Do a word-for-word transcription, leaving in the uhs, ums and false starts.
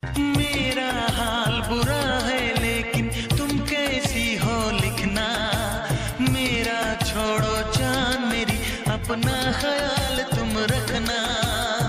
मेरा हाल बुरा है लेकिन तुम कैसी हो लिखना। मेरा छोड़ो जान मेरी, अपना ख्याल तुम रखना।